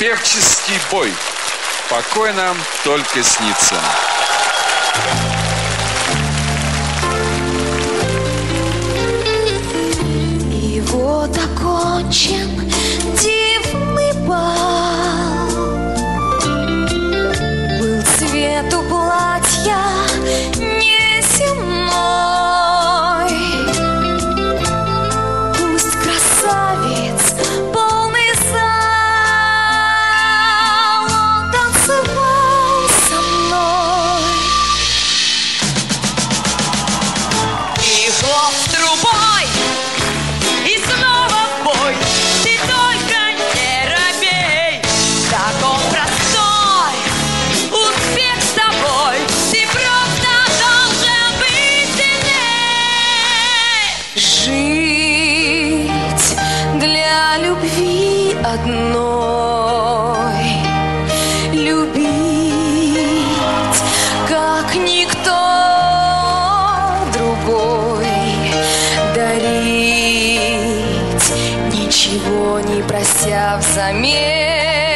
певческий бой. Покой нам только снится. И вот окончен дивный бал. Был цвет у платья неземной. Пусть красавец полный зал, он танцевал со мной. И хлоп трубой, и снова в бой. Ты только не робей, так он простой. Успех с тобой, ты просто должен быть сильней. Жить для любви одной, любить, как никто другой, дарить, ничего не прося взамен.